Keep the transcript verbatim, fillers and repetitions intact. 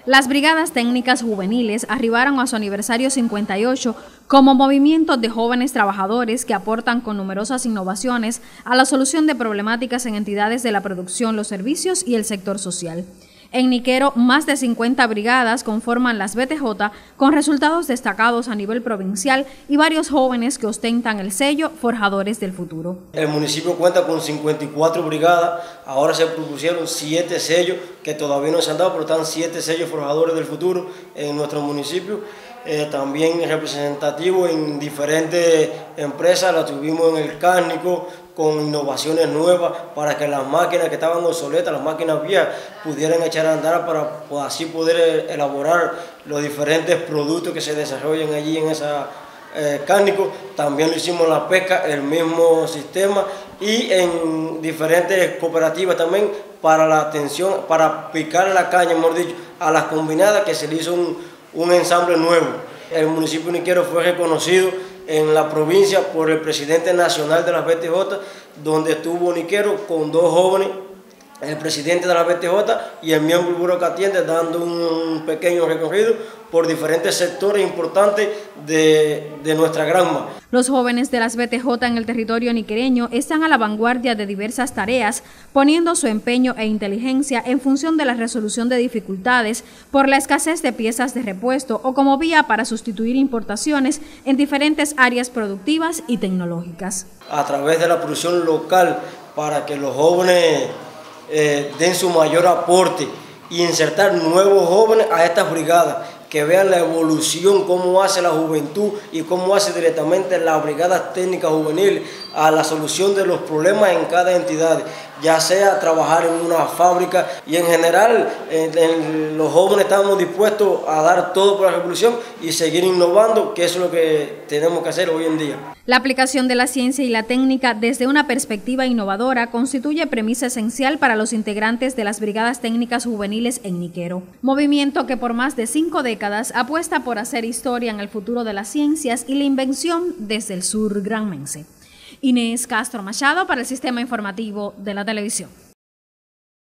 Las Brigadas Técnicas Juveniles arribaron a su aniversario cincuenta y ocho como movimiento de jóvenes trabajadores que aportan con numerosas innovaciones a la solución de problemáticas en entidades de la producción, los servicios y el sector social. En Niquero, más de cincuenta brigadas conforman las B T J con resultados destacados a nivel provincial y varios jóvenes que ostentan el sello Forjadores del Futuro. El municipio cuenta con cincuenta y cuatro brigadas, ahora se propusieron siete sellos que todavía no se han dado, pero están siete sellos Forjadores del Futuro en nuestro municipio. Eh, también representativo en diferentes empresas, la tuvimos en el cárnico con innovaciones nuevas para que las máquinas que estaban obsoletas, las máquinas viejas, pudieran echar a andar para pues, así poder elaborar los diferentes productos que se desarrollan allí en esa eh, cárnico. También lo hicimos en la pesca, el mismo sistema, y en diferentes cooperativas también para la atención, para picar la caña, mejor dicho, a las combinadas, que se le hizo un un ensamble nuevo. El municipio de Niquero fue reconocido en la provincia por el presidente nacional de las B T J, donde estuvo Niquero con dos jóvenes, el presidente de la B T J y el miembro del Buró que atiende, dando un pequeño recorrido por diferentes sectores importantes de, de nuestra Granma. Los jóvenes de las B T J en el territorio niquereño están a la vanguardia de diversas tareas, poniendo su empeño e inteligencia en función de la resolución de dificultades por la escasez de piezas de repuesto o como vía para sustituir importaciones en diferentes áreas productivas y tecnológicas. A través de la producción local, para que los jóvenes eh, den su mayor aporte y insertar nuevos jóvenes a estas brigadas, que vean la evolución, cómo hace la juventud y cómo hace directamente las brigadas técnicas juveniles a la solución de los problemas en cada entidad, ya sea trabajar en una fábrica y en general en, en, los jóvenes estamos dispuestos a dar todo por la revolución y seguir innovando, que eso es lo que tenemos que hacer hoy en día. La aplicación de la ciencia y la técnica desde una perspectiva innovadora constituye premisa esencial para los integrantes de las Brigadas Técnicas Juveniles en Niquero, movimiento que por más de cinco décadas apuesta por hacer historia en el futuro de las ciencias y la invención desde el sur granmense. Inés Castro Machado para el Sistema Informativo de la Televisión.